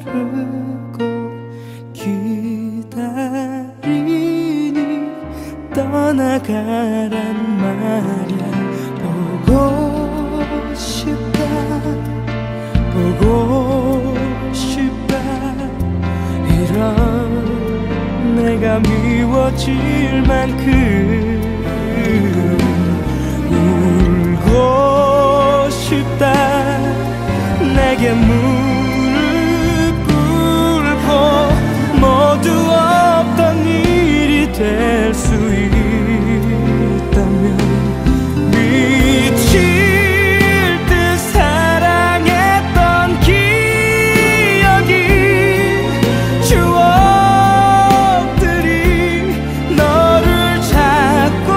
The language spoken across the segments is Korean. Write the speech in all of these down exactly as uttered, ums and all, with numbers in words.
모르고 기다리니 떠나가란 말야. 보고 싶다 보고 싶다 이런 내가 미워질 만큼 울고 싶다. 내게 무릎 꿇고 모두 없던 일이 될 수 있다면 미칠 듯 사랑했던 기억이 추억들이 너를 찾고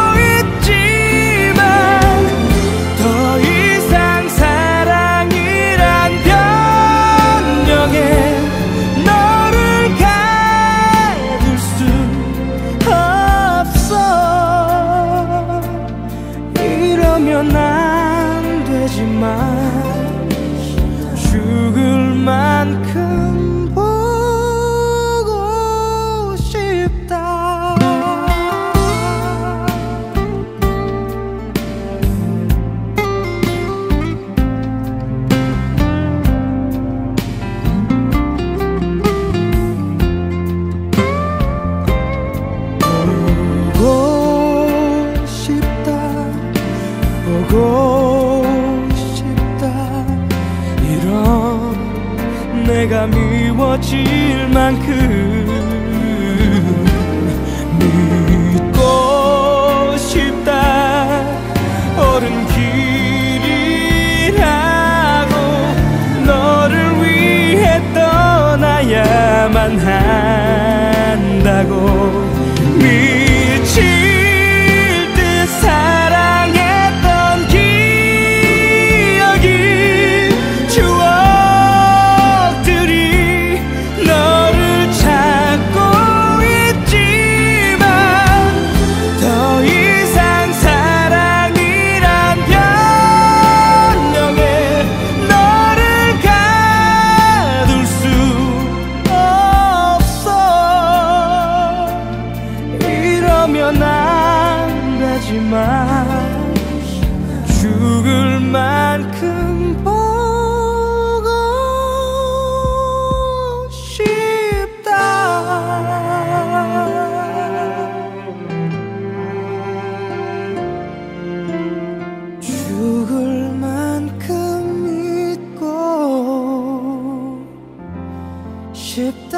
있지만 더 이상 사랑이란 변명에 너를 가둘 수 없어. 이러면 안 되지만 죽을 만큼 보고 싶다. 보고 싶다 보고 싶다 이런 내가 미워질 만큼 믿고 싶다. 옳은 길이라고 너를 위해 떠나야만 한다고. 미칠 듯 사랑했던 기억이 추억들이 너를 찾고 있지만 더 이상 사랑이란 변명에 너를 가둘 수 없어. 이러면 안 되지만 죽을 만큼 보고 싶다. 죽을 만큼 믿고 싶다.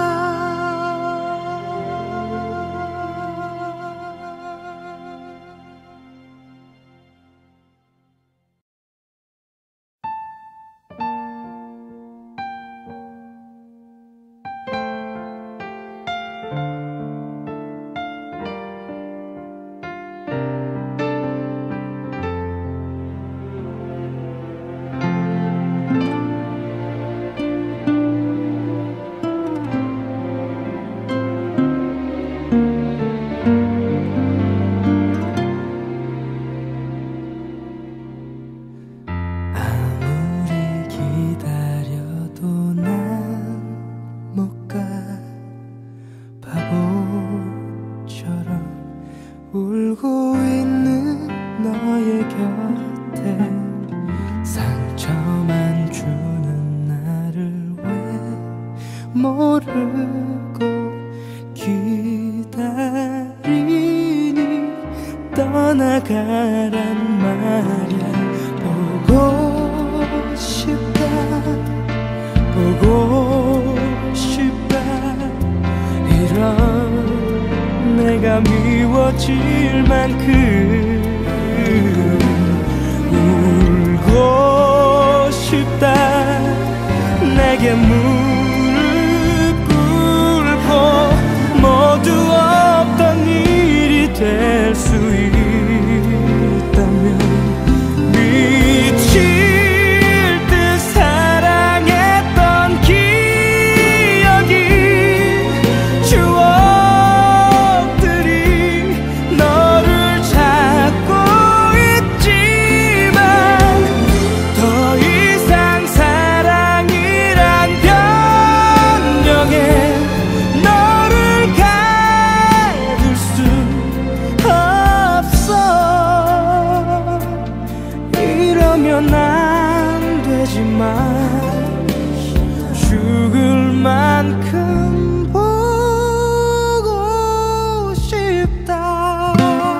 울고 있는 너의 곁에 상처만 주는 나를 왜 모르고 기다리니 떠나가란 말야. 보고 싶다 보고 싶다 이런 내가 미워질 만큼 울고 싶다. 내게 무릎 꿇고 모두 없던 일이 될 수 있다면 미칠 듯 사랑했던 기억이 추억 이러면 안 되지만 죽을 만큼 보고 싶다.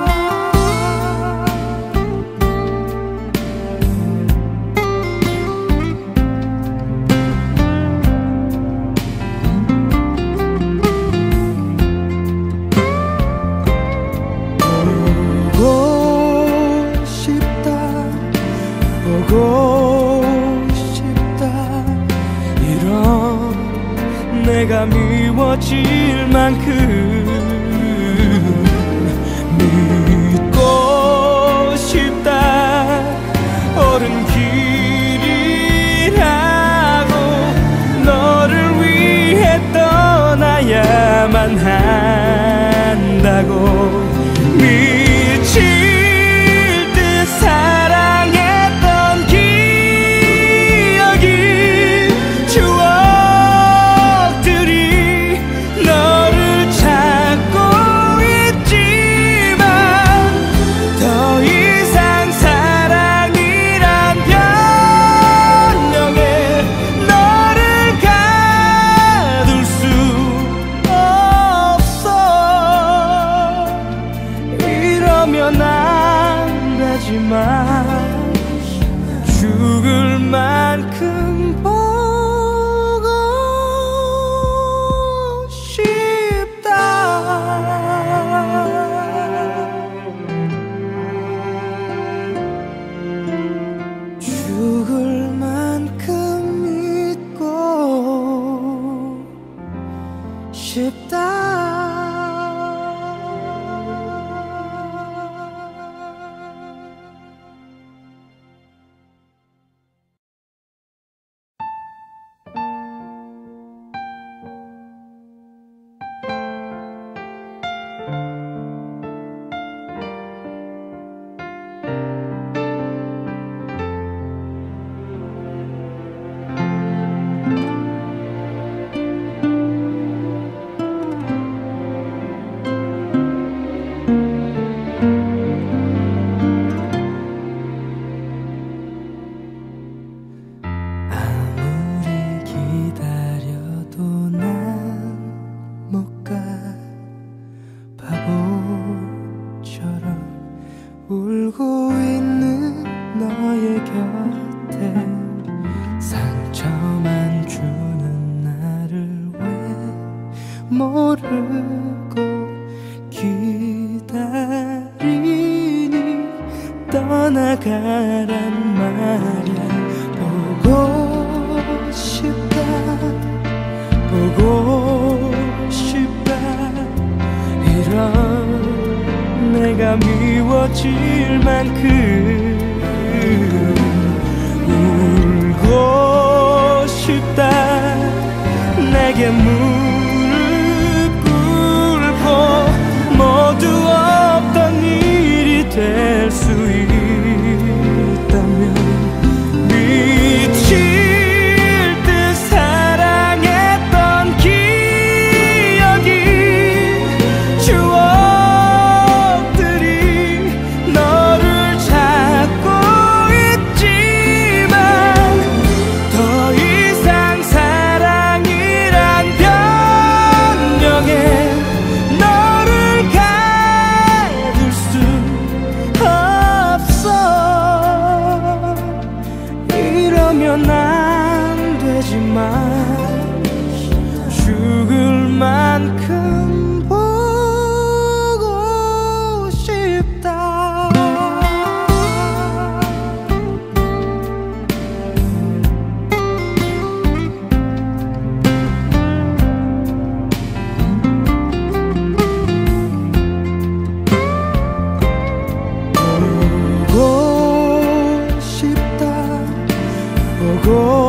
보고 싶다. 보고 싶다. 이런 내가 미워질 만큼 믿고 싶다. 옳은 길이라고 너를 위해 떠나야만 한다고 미칠 듯 사랑했던 기억이 추억들이 너를 찾고 있지만 더 이상 사랑이란 변명에 너를 가둘 수 없어. 이러면 안 되지만 죽을 만큼 보고 싶다. 죽을 만큼 믿고 싶다. 아무리 기다려도 난 못 가. 바보처럼 울고 있는 너의 곁에 상처만 주는 나를 왜 모르고 기다리니. 떠나가란 말이야. 보고 싶다. 보고 싶다. 이런 내가 미워질 만큼 울고 싶다. 내게 무릎 꿇고 모두 없던 일이 될 수 있다면 미칠 듯 사랑했던 기억이 추억들이 너를 찾고 있지만 더 이상 사랑이란 변명에 너를 가둘 수 없어. 이러면 안 되지만 죽을 만큼 보고 싶다. 보고 싶다. 보고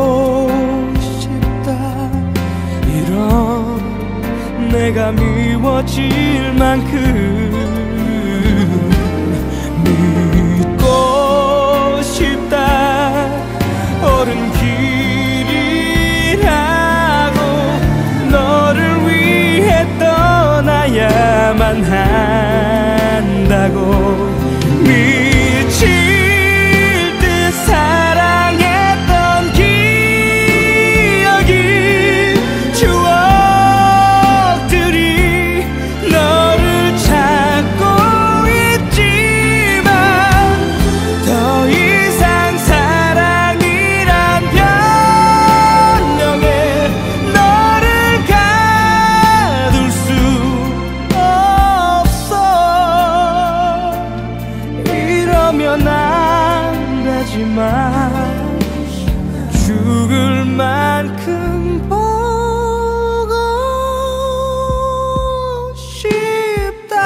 싶다. 이런 내가 미워질 만큼 믿고 싶다. 옳은 길이라고 너를 위해 떠나야만 한다고 미칠 듯 살 되지만 죽을 만큼 보고 싶다.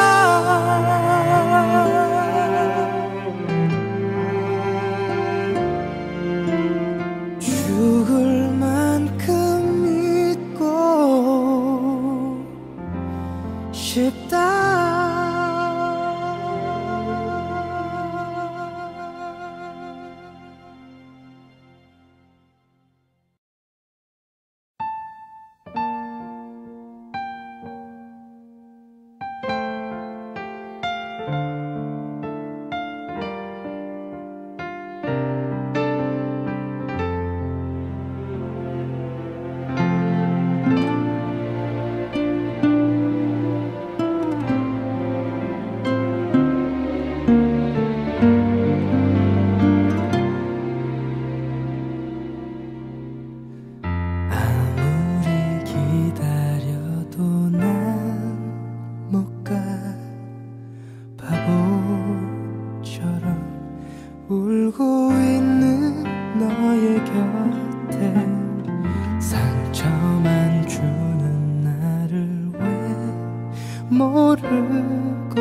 죽을 만큼 믿고 싶다. 울고 있는 너의 곁에 상처만 주는 나를 왜 모르고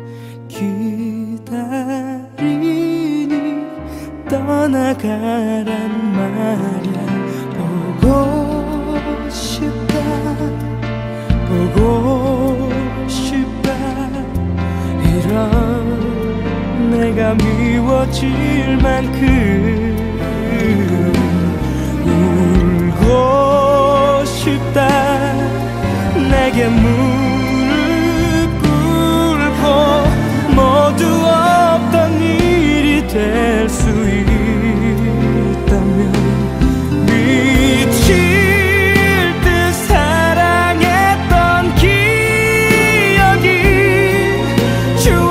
기다리니 떠나가란 말이야. 보고 싶다 보고 싶다 이런 내가 미워질 만큼 울고 싶다. 내게 무릎 꿇고 모두 없던 일이 될 수 있다면 미칠 듯 사랑했던 기억이 추억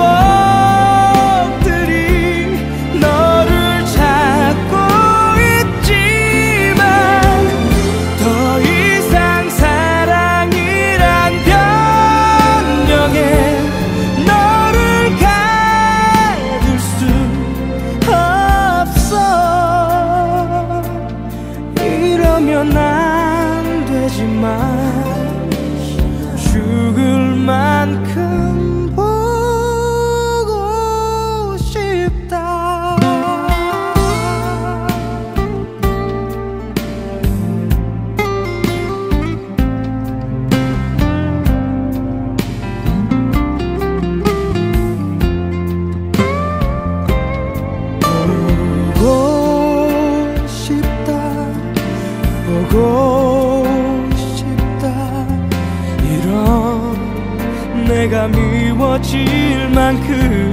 안 되지만 죽을 만큼 보고 싶다. 보고 싶다 보고 싶다 이런 내가 미워질 만큼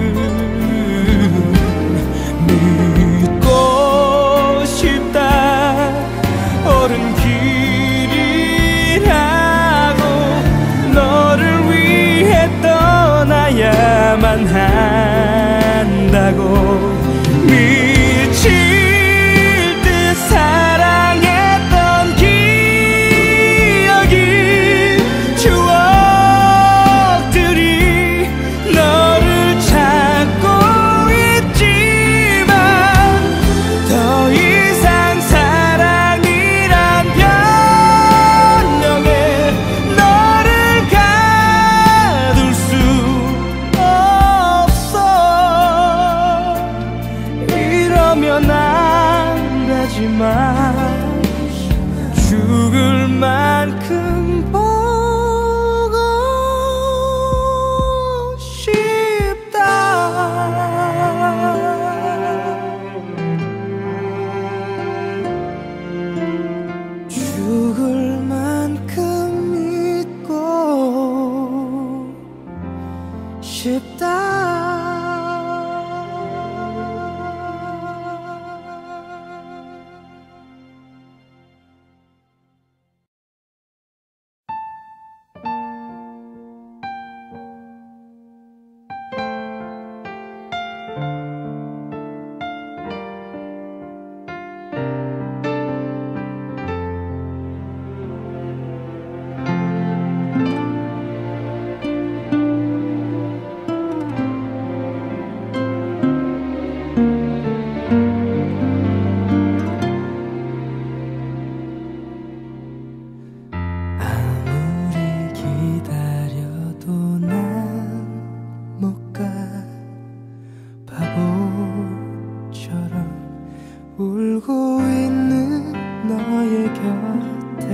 믿고 싶다. 옳은 길이라고 너를 위해 떠나야만 한다고 미칠 듯 사랑했던 기억이 추억들이 너를 찾고 있지만 더 이상 사랑이란 변명에 너를 가둘 수 없어. 이러면 안 되지만 죽을 만큼 보고 싶다. 죽을 만큼 믿고 싶다. 곁에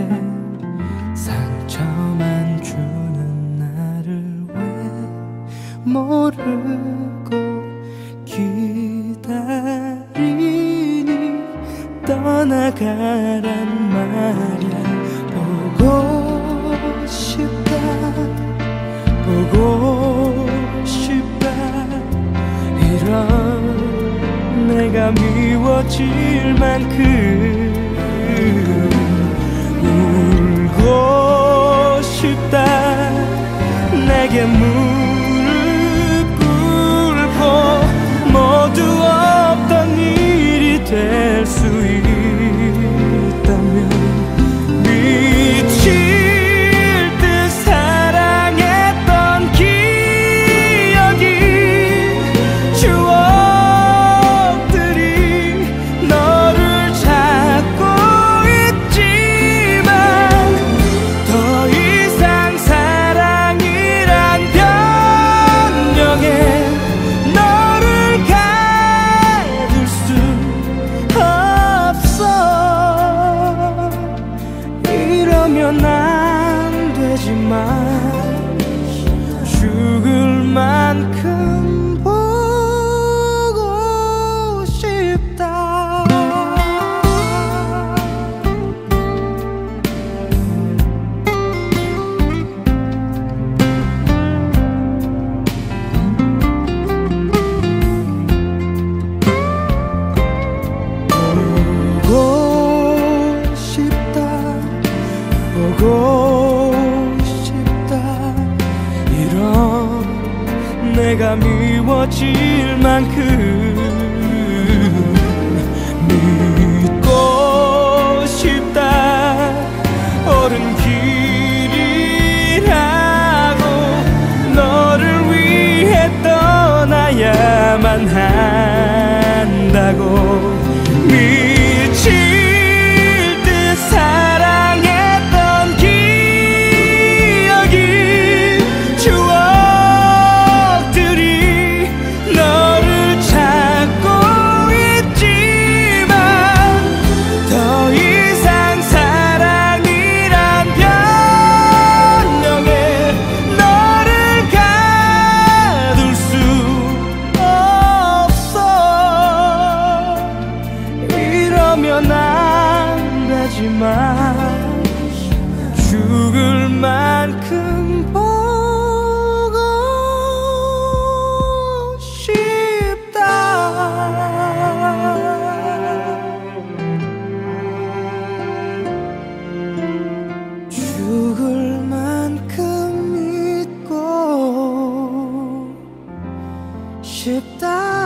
상처만 주는 나를 왜 모르고 기다리니 떠나가란 말야. 보고 싶다 보고 싶다 이런 내가 미워질 만큼 울고 싶다. 내게 무릎 꿇고 모두 없던 일이 될 수 있다면 미칠 듯 사랑했던 기억이 추억들이 너를 찾고 있지만 더 이상 사랑이란 변명에 너를 가둘 수 없어. 이러면 안 되지만 죽을 만큼 보고 싶다. 보고 싶다 보고 싶다 이런 내가 미워질 만큼 믿고 싶다. 옳은 길이라고 너를 위해 떠나야만 한다고 미칠 듯 사랑했던 기억이 추억들이 너를 찾고 있지만 더 이상 사랑이란 변명에 너를 가둘 수 없어. 이러면 안 되지만 죽을 만큼 보고 싶다. 죽을 만큼 믿고 싶다.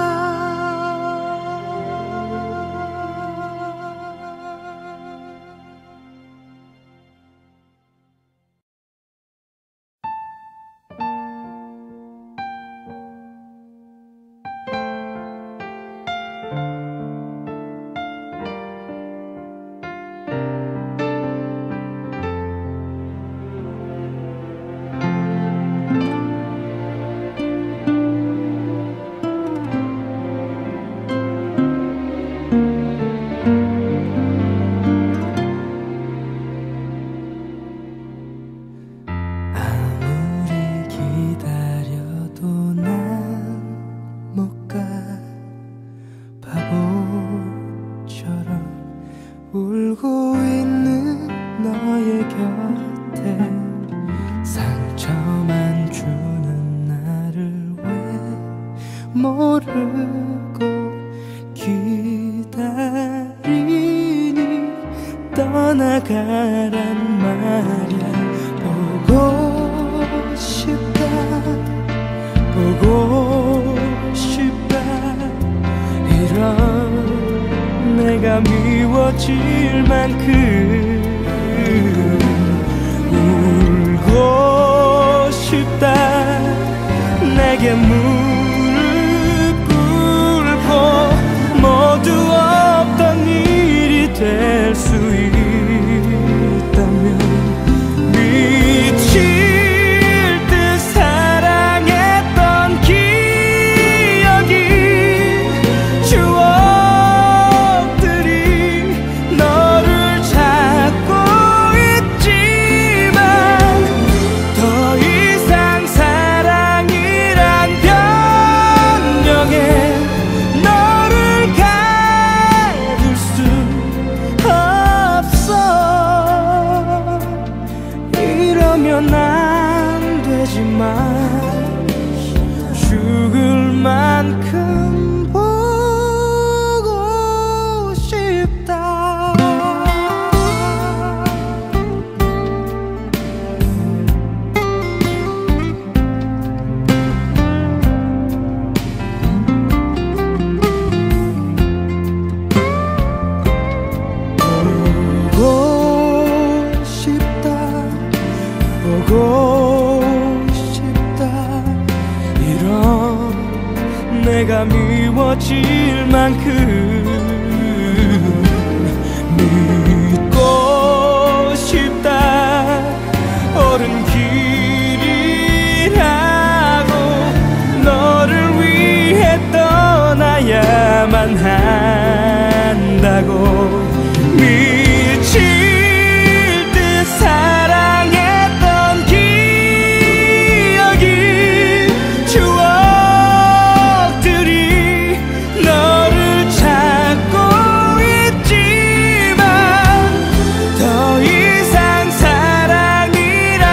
울고 있는 너의 곁에 상처만 주는 나를 왜 모르고 기다리니 떠나가란 말야. 보고 싶다 보고 싶다 이런 내가 미워질 만큼 울고 싶다. 내게 무릎 꿇고 모두 없던 일이 될 수 있다면 미칠 듯 사랑했던 기억이 추억 미워질 만큼 믿고 싶다. 옳은 길이라고 너를 위해 떠나야만 한다고 미칠 듯 사랑했던 기억이 추억들이 너를 찾고 있지만 더 이상 사랑이란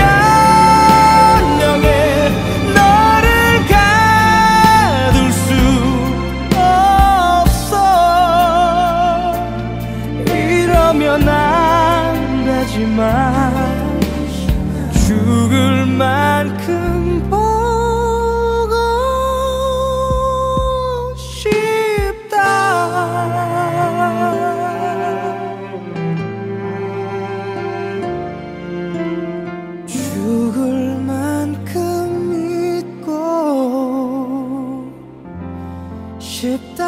변명에 너를 가둘 수 없어. 이러면 안 되지만 죽을 만큼 보고 싶다. 죽을 만큼 믿고 싶다.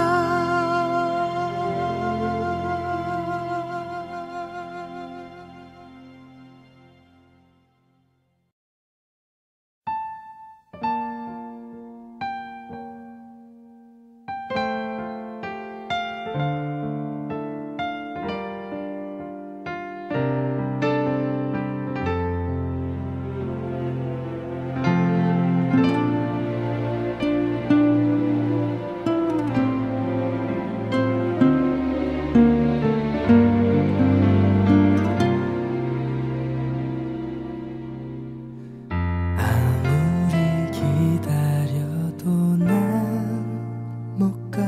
아무리 기다려도 난 못 가.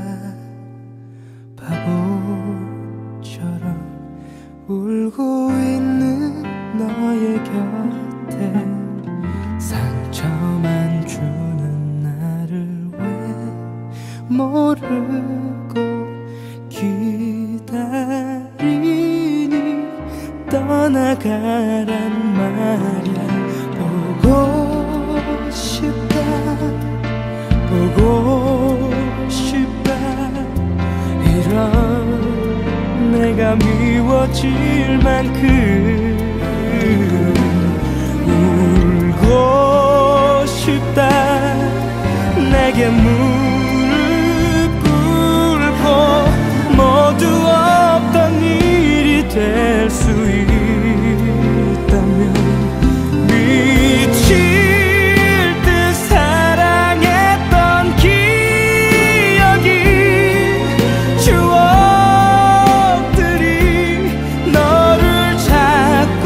바보처럼 울고 있는 너의 곁에 상처만 주는 나를 왜 모르고 기다리니. 떠나가란 말이야. 보고 싶다. 보고 싶다. 이런 내가 미워질 만큼 울고 싶다. 내게 무릎 꿇고 모두 없던 일이 될 수 있다면 미칠 듯 사랑했던 기억이 추억들이 너를 찾고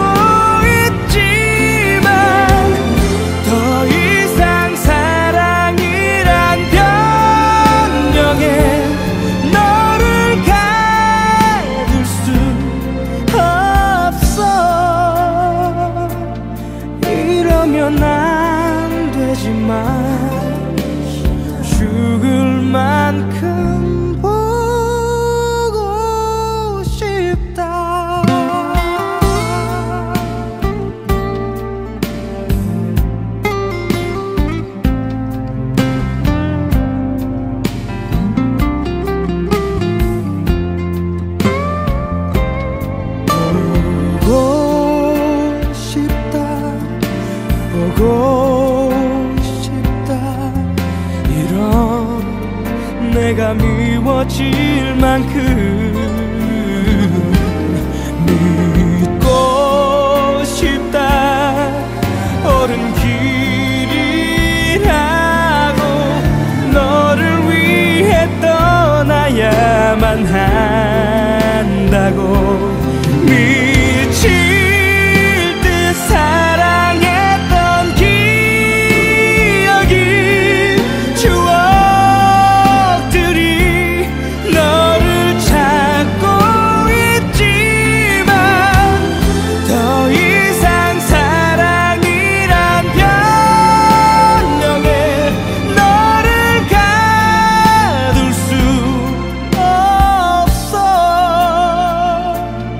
있지만 더 이상 사랑이란 변명에 너를 가둘 수 없어. 이러면 안 되지만 죽을 만큼 보고 싶다. 보고 싶다. 보고 싶다. 이런 내가 미워질 만큼 믿고 싶다. 옳은 길이라고 너를 위해 떠나야만 한다고 미칠 듯 사랑했던 기억이 추억들이 너를 찾고 있지만 더 이상 사랑이란 변명에 너를 가둘 수 없어.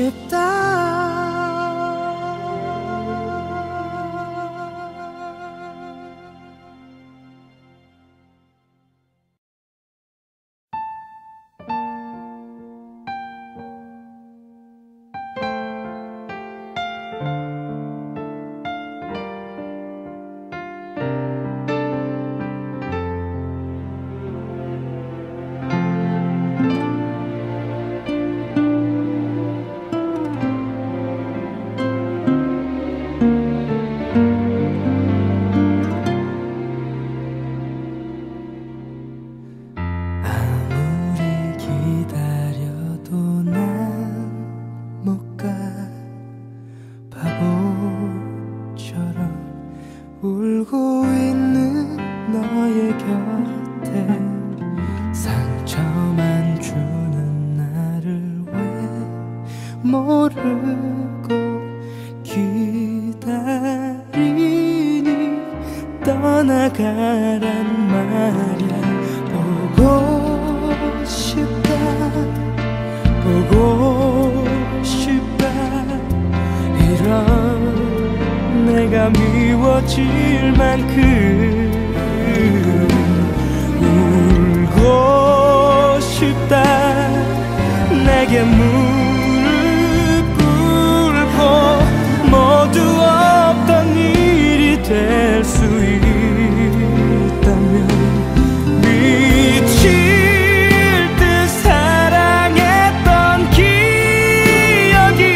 싶다. 모르고 기다리니 떠나가란 말야. 보고 싶다 보고 싶다 이런 내가 미워질 만큼 울고 싶다. 내게 모두 없던 일이 될 수 있다면 미칠 듯 사랑했던 기억이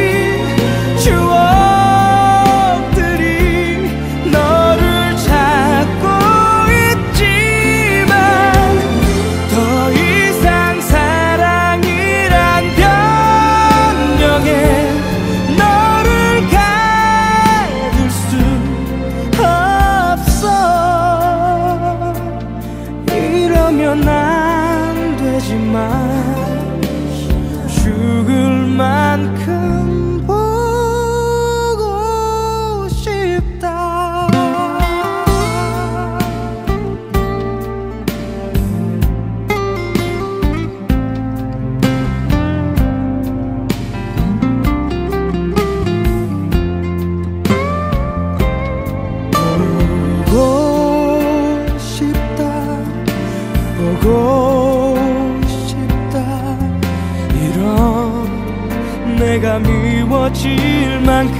추억들이 너를 찾고 있지만 더 이상 사랑이란 변명에 안 되지만 죽을 만큼 보고 싶다. 보고 싶다 보고 싶다 이런 내가 미워질 만큼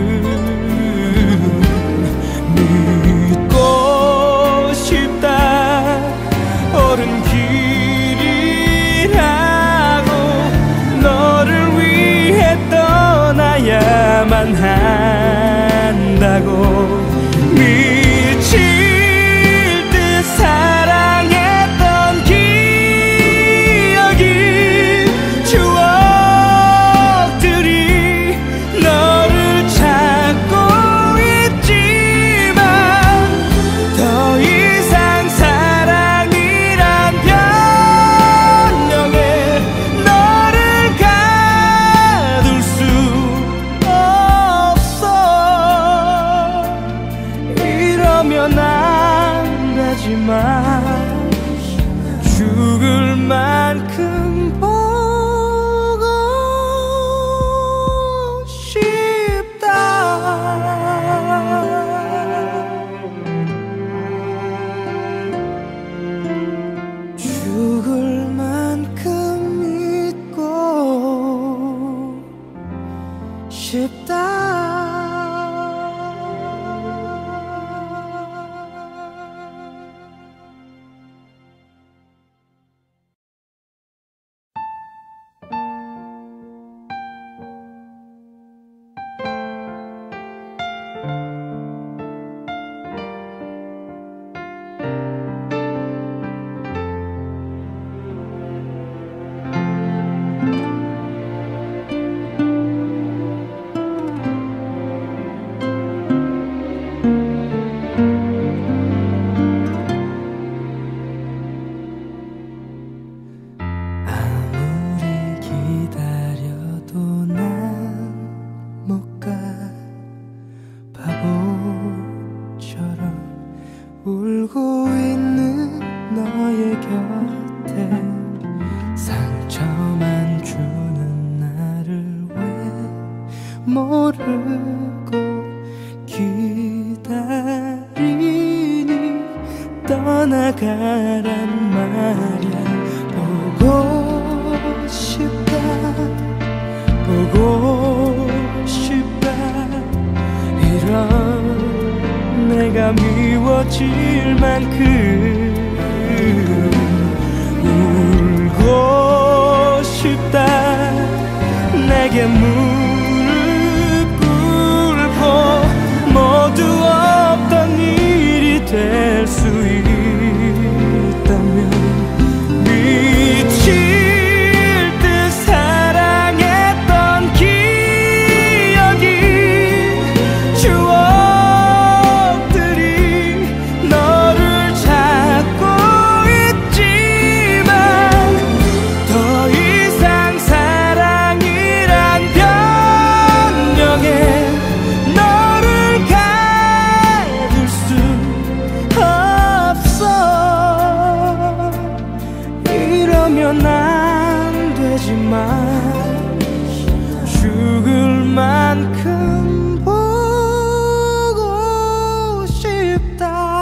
믿고 싶다. 옳은 길이라고 너를 위해 떠나야만 한다고 미칠 듯 사랑했던 기억이 추억들이 너를 찾고 있지만 더 이상 사랑이란 변명에 너를 가둘 수 없어. 이러면 안 되지만 죽을 만큼 보고 싶다. 죽을 만큼 믿고 싶다. 모르고 기다리니 떠나가란 말야. 보고 싶다 보고 싶다 이런 내가 미워질 만큼 울고 싶다. 내게 무릎 꿇고 모두 없던 일이 될 수 있다면 미칠 듯 사랑했던 기억이 추억들이 너를 찾고 있지만 더 이상 사랑이란 변명에 너를 가둘 수 없어. 이러면 안 되지만 죽을 만큼 보고 싶다.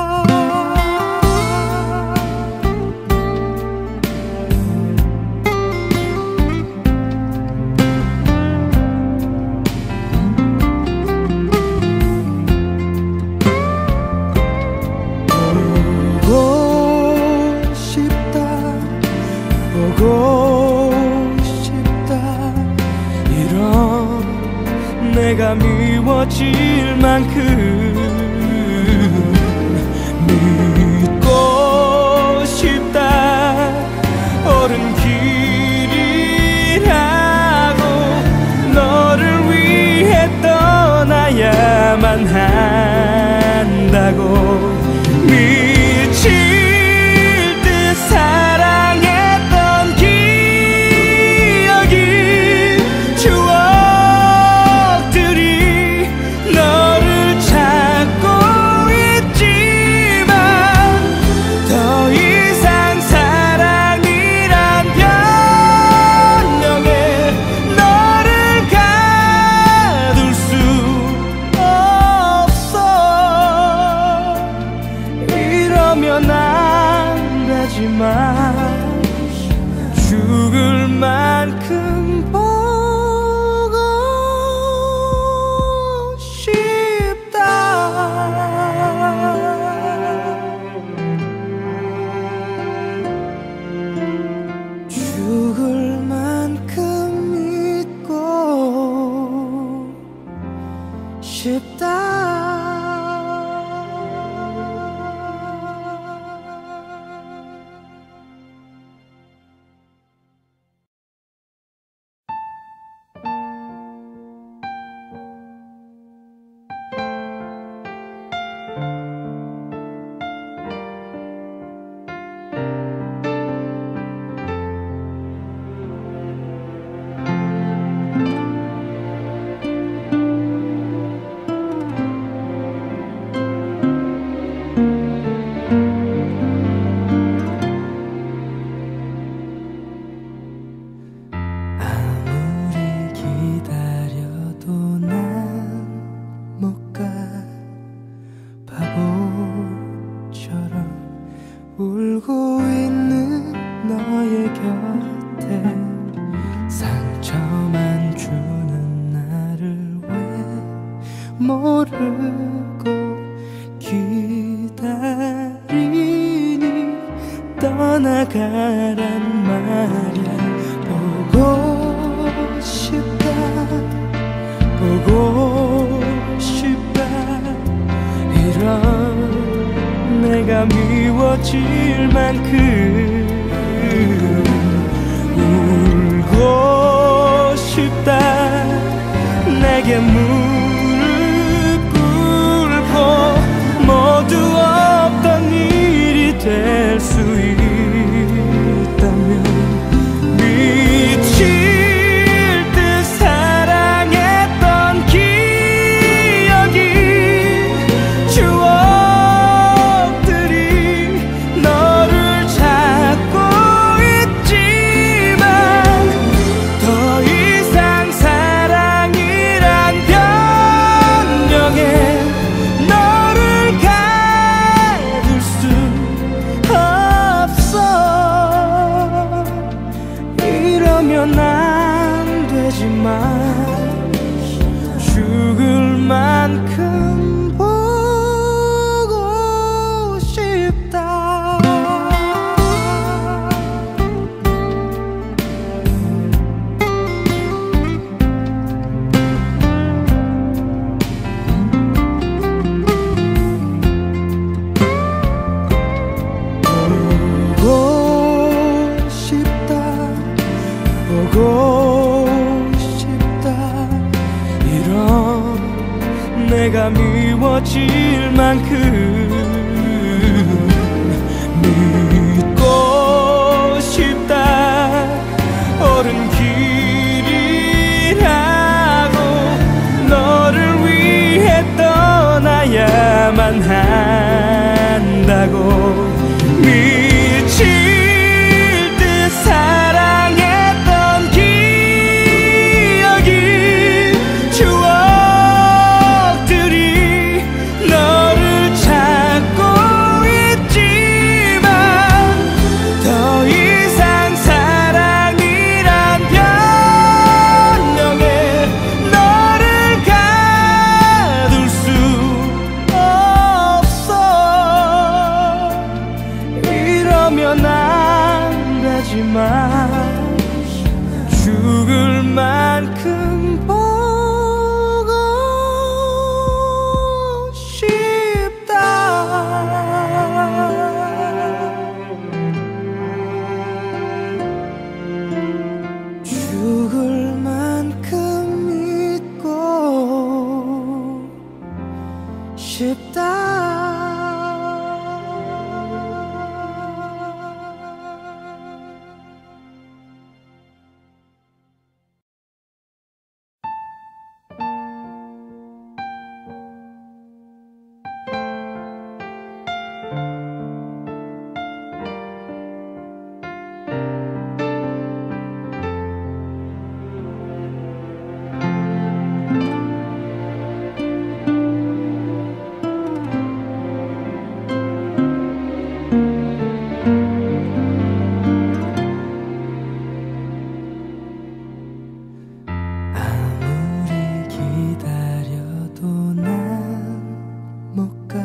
보고 싶다 보고 싶다 이런 내가 미워질 만큼 믿고 싶다. 옳은 길이라고 너를 위해 떠나야만 한다고. 미칠 듯 사랑했던 기억이 추억들이 너를 찾고 있지만 더 이상 사랑이란 변명에 너를 가둘 수 없어. 이러면 안 되지만 죽을 만큼 보고 싶다. 죽을 만큼 믿고 싶다. 울고 있는 너의 곁에 상처만 주는 나를 왜 모르고 기다리니 떠나가란 말야. 보고 싶다 보고 싶다 이런 내가 미워질 만큼 울고 싶다. 내게 무릎 꿇고 모두 없던 일이 될 수 있다면 미칠 듯 사랑했던 기억이 추억들이 너를 찾고 있지만 더 이상 사랑이란 죽을 만큼 보고 싶다. 보고 싶다. 보고 싶다. 이런 내가 미워질 만큼 믿고 싶다. 옳은 길이라고 너를 위해 떠나야만 한다고 미칠 듯 사랑했던 기억이 추억들이 너를 찾고 있지만 더 이상 사랑이란 변명에 너를 가둘 수 없어. 이러면 안 되지만 죽을 만큼 보고 싶다. 죽을 만큼 믿고 싶다. 아무리 기다려도 난 못 가.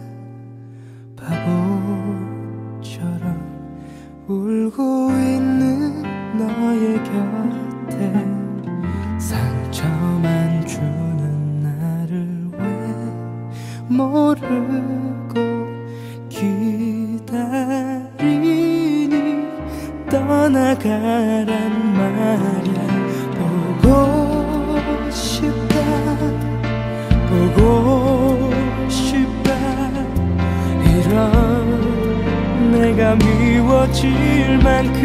바보처럼 울고 있는 너의 곁에 상처만 주는 나를 왜 모르고 기다리니. 떠나가란 말이야. 보고 싶다. 보고 싶다. 이런 내가 미워질 만큼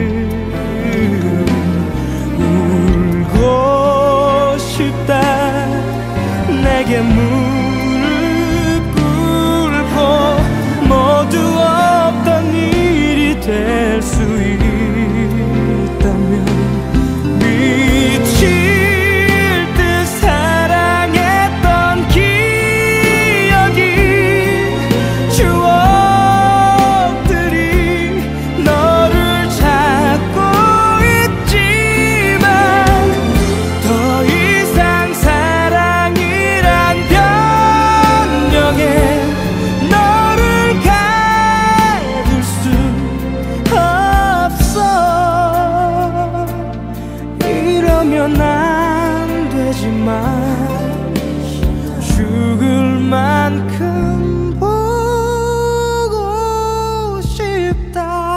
울고 싶다. 내게 무릎 꿇고 모두 없던 일이 될 수 있다면 미칠 듯 사랑했던 기억이 추억들이 너를 찾고 있지만 더 이상 사랑이란 변명에 너를 가둘 수 없어. 이러면 안 되지만 죽을 만큼 보고 싶다.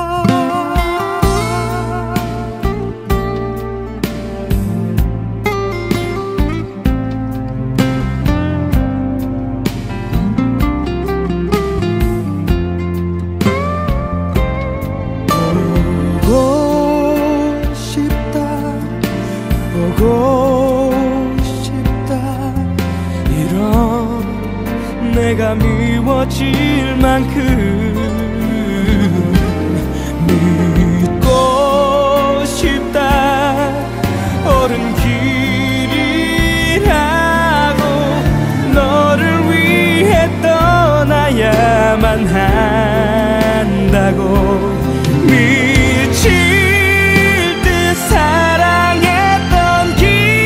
보고 싶다. 보고 싶다. 이런 내가 미워질 만큼 믿고 싶다. 옳은 길이라고 너를 위해 떠나야만 한다고 미칠 듯 사랑했던 길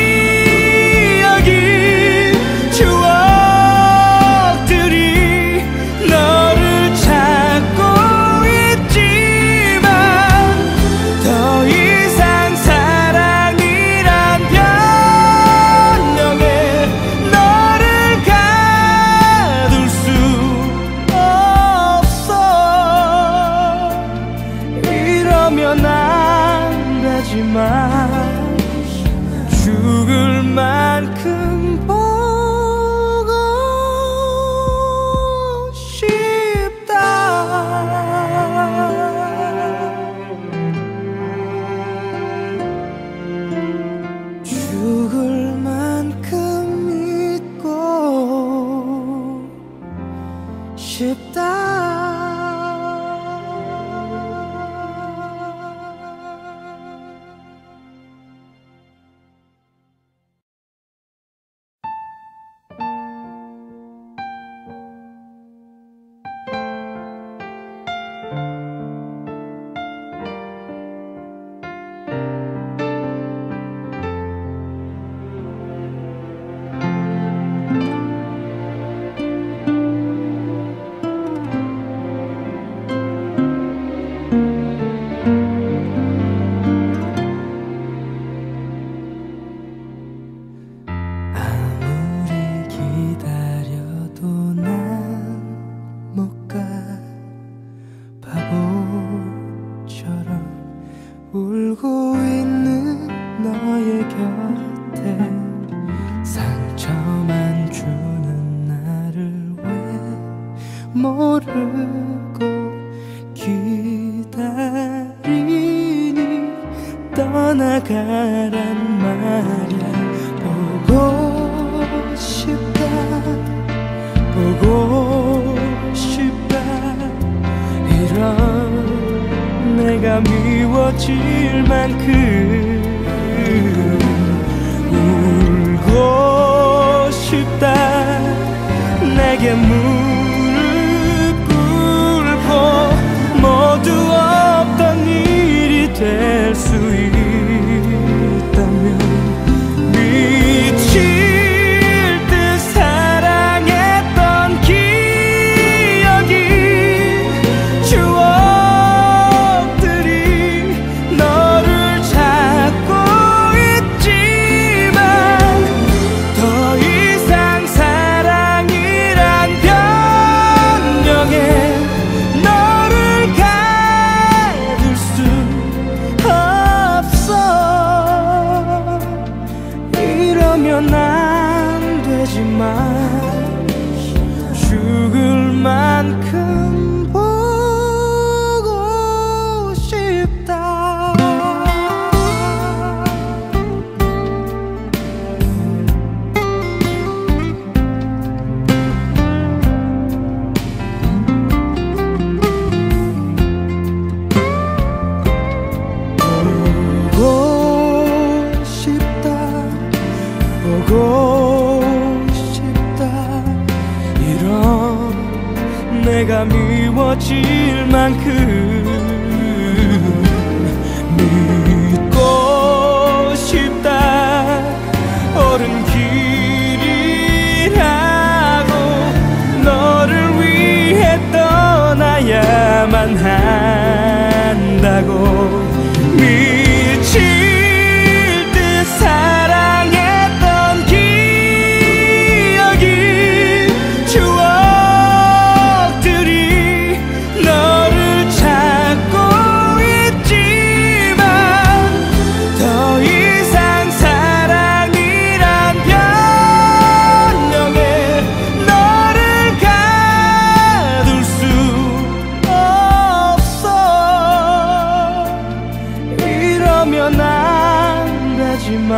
모르고 기다리니 떠나가란 말야. 보고 싶다 보고 싶다 이런 내가 미워질 만큼 울고 싶다. 내게 무릎 꿇고 모두 없던 일이 될 수 있다면 미칠 듯 사랑했던 기억이 추억들이 너를 찾고 있지만 더 이상 사랑이란 변명에 너를 가둘 수 없어. 이러면 안 되지만 죽을 만큼 보고 싶다. 보고 싶다 보고 싶다 이런 내가 미워질 만큼 믿고 싶다. 옳은 길이라고 너를 위해 떠나야만 한다고 미칠 듯 사랑했던 기억이 추억들이 너를 찾고 있지만 더 이상 사랑이란 변명에 너를 가둘 수 없어. 이러면 안 되지만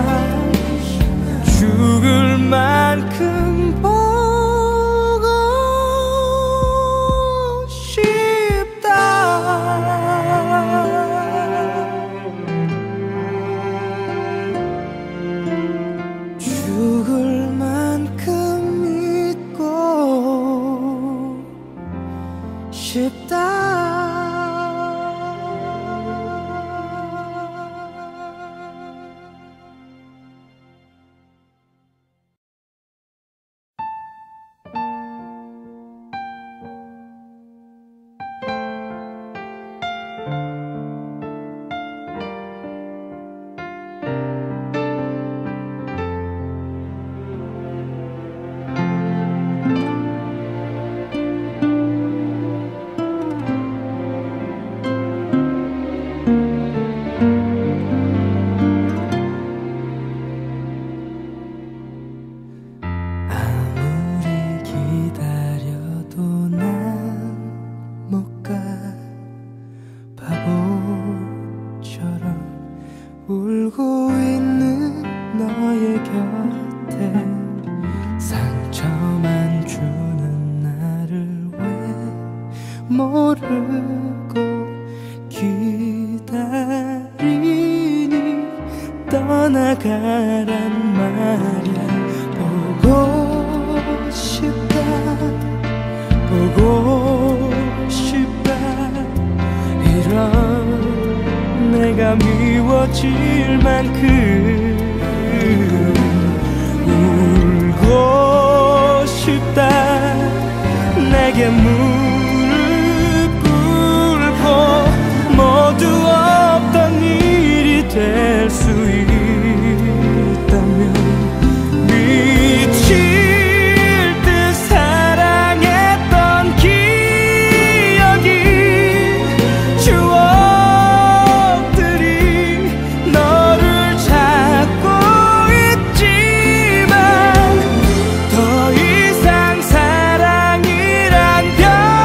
죽을 만큼 보고 싶다. 죽을 만큼 믿고 싶다. 울고 있는 너의 곁에 상처만 주는 나를 왜 모르고 기다리니 떠나가란 말야. 보고 싶다 보고 싶다 이런 내가 미워질 만큼 울고 싶다. 내게 무릎 꿇고 모두 없던 일이 될 수 있다면 미칠 듯 사랑했던 기억이 추억들이 너를 찾고 있지만 더 이상 사랑이란 변명에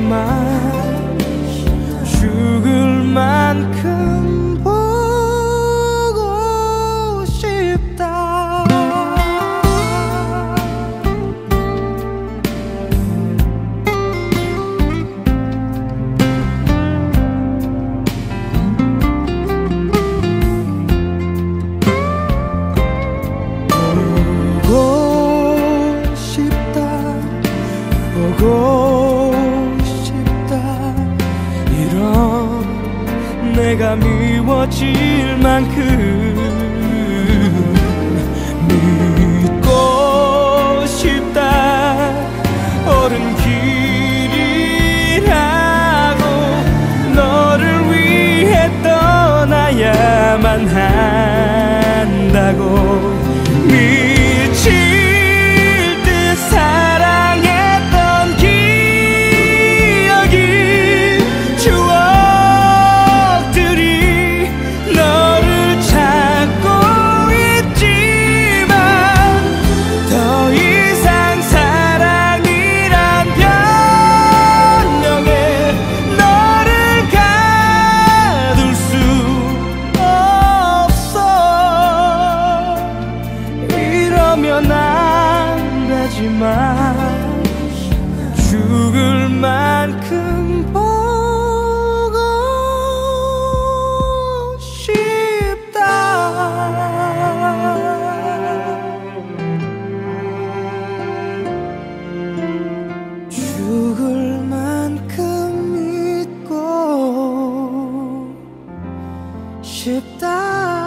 되지만 죽을 만큼 보고 싶다. 보고 싶다. 보고 싶다. 이런 내가 미워질 만큼 믿고 싶다. 옳은 길이라고 너를 위해 떠나야만 한다고 미칠 듯 사랑했던 기억이 추억들이 너를 찾고 있지만 더 이상 사랑이란 변명에 너를 가둘 수 없어. 이러면 안 되지만 죽을 만큼 보고 싶다. 죽을 만큼 믿고 싶다.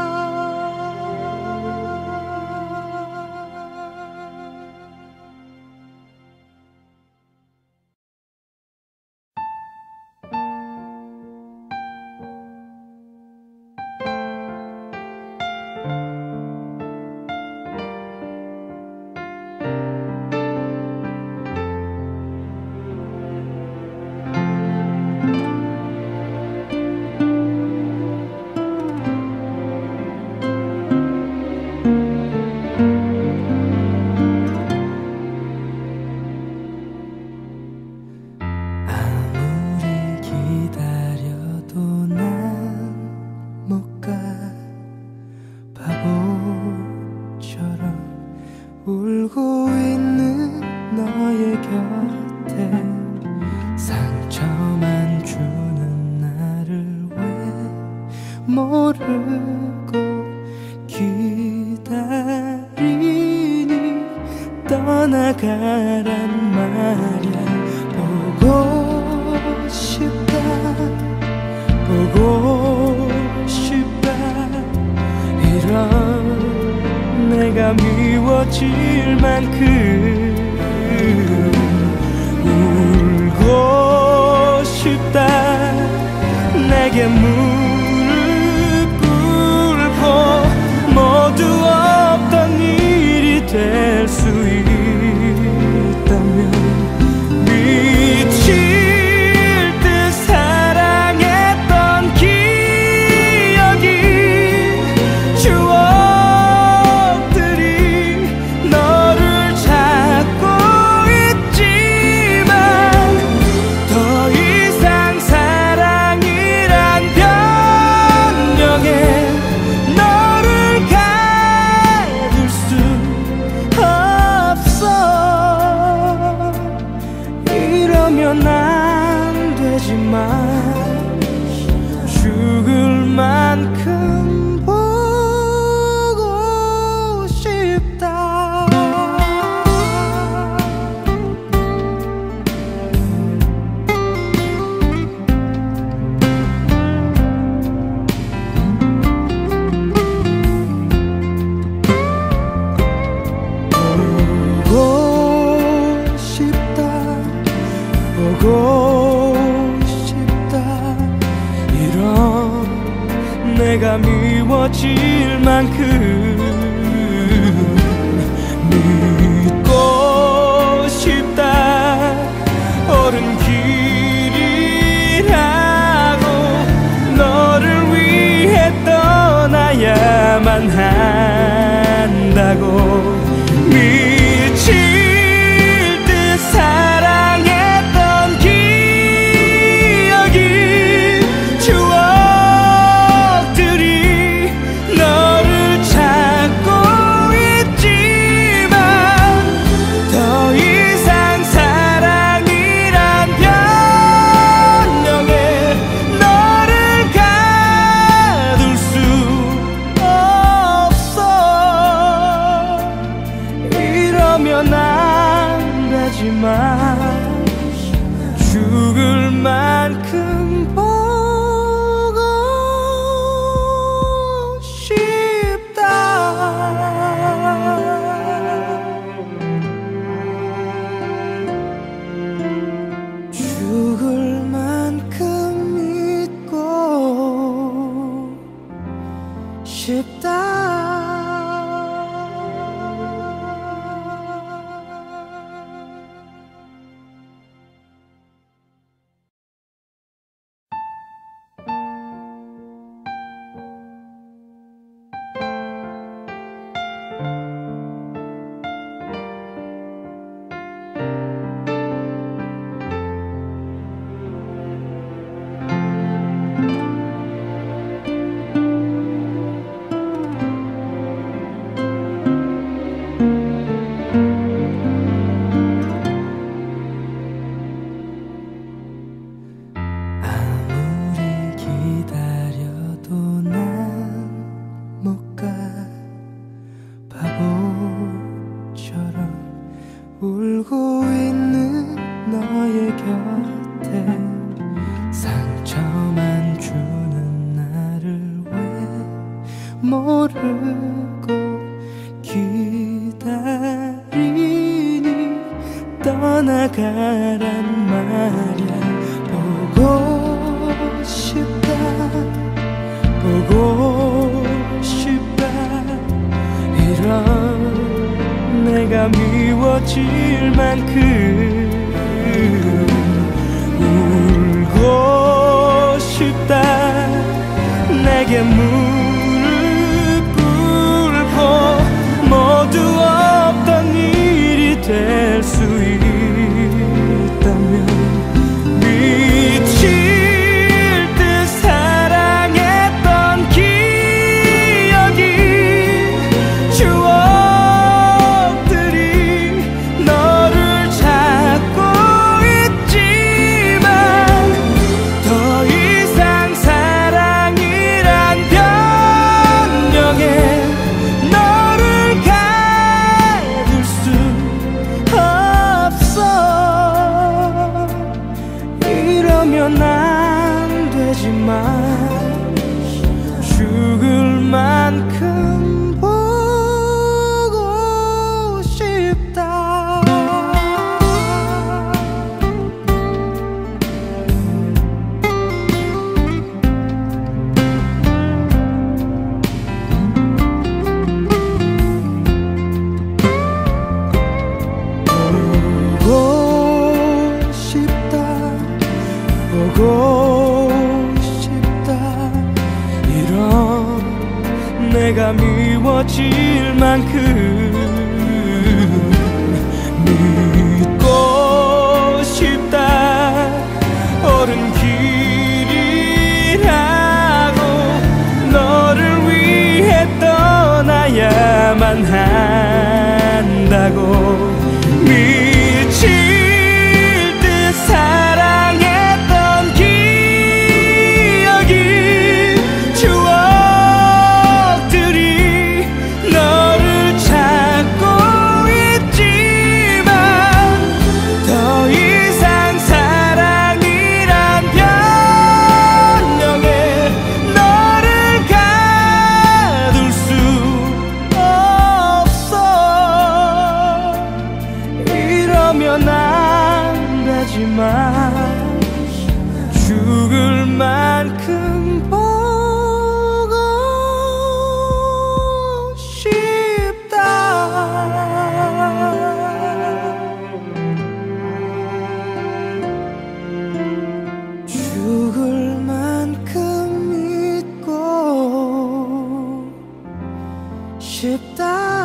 아무리 기다려도 난 못 가. 바보처럼 울고 있는 너의 곁에 상처만 주는 나를 왜 모르고 기다리니. 떠나가란 말야. 보고 싶다. 보고 싶다. 이런 내가 미워질 만큼 울고 싶다. 내게 무릎 꿇고 모두 없던 일이 될 수 있다면 미칠 듯 사랑했던 기억이 추억들이 너를 찾고 있지만 더 이상 사랑이란 변명에 너를 가둘 수 없어. 이러면 안 되지만 죽을 만큼 보고 싶다. 보고 싶다. 보고 싶다. 이런 내가 미워질 만큼 믿고 싶다. 옳은 길이라고 너를 위해 떠나야만 한다고 미칠 듯 사랑했던 길 되지만 죽을 만큼 보고 싶다. 죽을 만큼 믿고 싶다. 울고 있는 너의 곁에 상처만 주는 나를 왜 모르고 기다리니 떠나가란 말이야. 보고 싶다 보고 싶다 이런 내가 미워질 만큼 울고 싶다. 내게 무릎 꿇고 모두 없던 일이 될 수 있다면 미칠 듯 사랑했던 기억이 추억 안 되지만 죽을 만큼 보고 싶다. 보고 싶다 보고 싶다 이런 내가 미워질 만큼 믿고 싶다. 옳은 길이라고 너를 위해 떠나야만 한다고 미칠 듯 사랑했던 기억이 추억들이 너를 찾고 있지만 더 이상 사랑이란 변명에 너를 가둘 수 없어. 이러면 안 되지만 죽을 만큼 보고 싶다. 죽을 만큼 믿고 싶다.